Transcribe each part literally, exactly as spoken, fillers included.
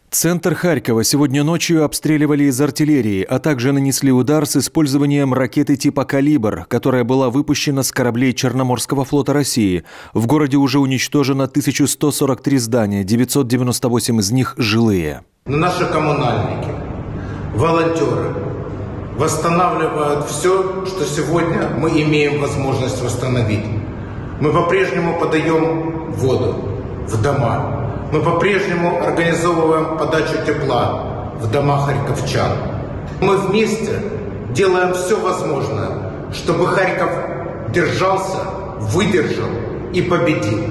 Центр Харькова сегодня ночью обстреливали из артиллерии, а также нанесли удар с использованием ракеты типа «Калибр», которая была выпущена с кораблей Черноморского флота России. В городе уже уничтожено тысяча сто сорок три здания, девятьсот девяносто восемь из них жилые. Наши коммунальники, волонтеры восстанавливают все, что сегодня мы имеем возможность восстановить. Мы по-прежнему подаем воду в дома. Мы по-прежнему организовываем подачу тепла в дома харьковчан. Мы вместе делаем все возможное, чтобы Харьков держался, выдержал и победил.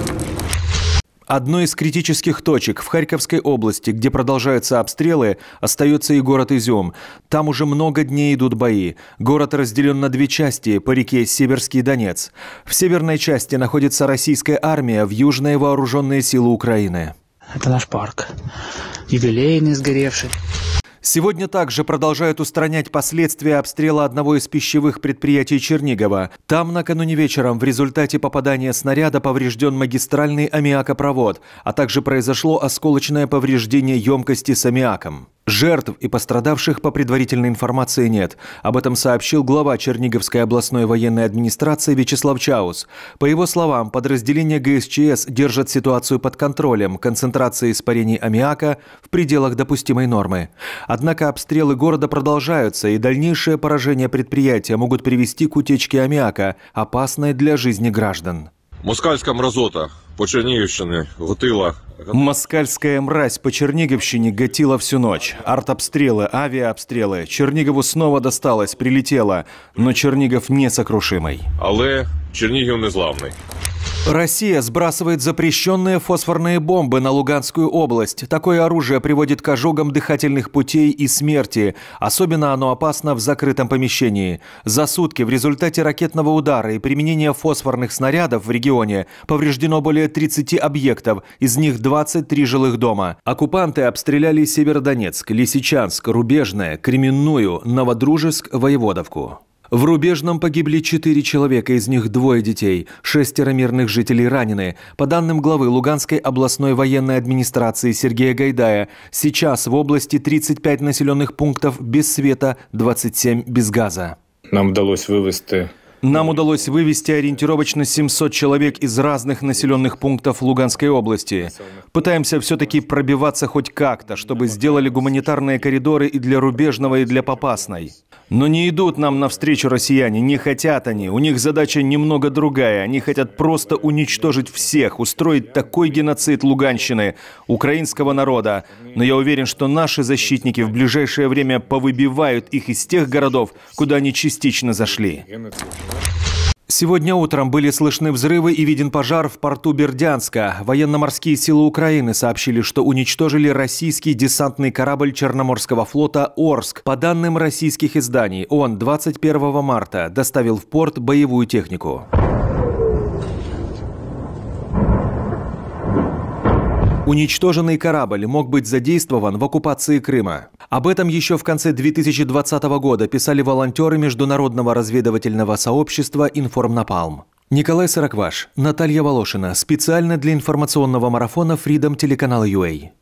Одной из критических точек в Харьковской области, где продолжаются обстрелы, остается и город Изюм. Там уже много дней идут бои. Город разделен на две части по реке Северский Донец. В северной части находится российская армия, в южной – вооруженные силы Украины. Это наш парк, юбилейный, сгоревший. Сегодня также продолжают устранять последствия обстрела одного из пищевых предприятий Чернигова. Там накануне вечером в результате попадания снаряда поврежден магистральный аммиакопровод, а также произошло осколочное повреждение емкости с аммиаком. Жертв и пострадавших по предварительной информации нет. Об этом сообщил глава Черниговской областной военной администрации Вячеслав Чаус. По его словам, подразделения ГСЧС держат ситуацию под контролем, концентрация испарений аммиака в пределах допустимой нормы. Однако обстрелы города продолжаются, и дальнейшее поражение предприятия могут привести к утечке аммиака, опасной для жизни граждан. Москальська мразота по Чернігівщині гатила. Москальская мразь по Черниговщине гатила всю ночь. Артобстрелы, авиаобстрелы. Чернигову снова досталось, прилетело. Но Чернигов несокрушимый. Але Чернігів незламний. Россия сбрасывает запрещенные фосфорные бомбы на Луганскую область. Такое оружие приводит к ожогам дыхательных путей и смерти. Особенно оно опасно в закрытом помещении. За сутки в результате ракетного удара и применения фосфорных снарядов в регионе повреждено более тридцати объектов, из них двадцать три жилых дома. Оккупанты обстреляли Северодонецк, Лисичанск, Рубежное, Кременную, Новодружеск, Воеводовку. В Рубежном погибли четыре человека, из них двое детей. Шестеро мирных жителей ранены. По данным главы Луганской областной военной администрации Сергея Гайдая, сейчас в области тридцать пять населенных пунктов без света, двадцать семь без газа. Нам удалось вывести... Нам удалось вывести ориентировочно семьсот человек из разных населенных пунктов Луганской области. Пытаемся все-таки пробиваться хоть как-то, чтобы сделали гуманитарные коридоры и для Рубежного, и для Попасной. Но не идут нам навстречу россияне, не хотят они. У них задача немного другая. Они хотят просто уничтожить всех, устроить такой геноцид Луганщины, украинского народа. Но я уверен, что наши защитники в ближайшее время повыбивают их из тех городов, куда они частично зашли. Сегодня утром были слышны взрывы и виден пожар в порту Бердянска. Военно-морские силы Украины сообщили, что уничтожили российский десантный корабль Черноморского флота «Орск». По данным российских изданий, он двадцать первого марта доставил в порт боевую технику. Уничтоженный корабль мог быть задействован в оккупации Крыма. Об этом еще в конце две тысячи двадцатого года писали волонтеры международного разведывательного сообщества «Информнапалм». Николай Сорокваш, Наталья Волошина. Специально для информационного марафона Freedom телеканала ю эй.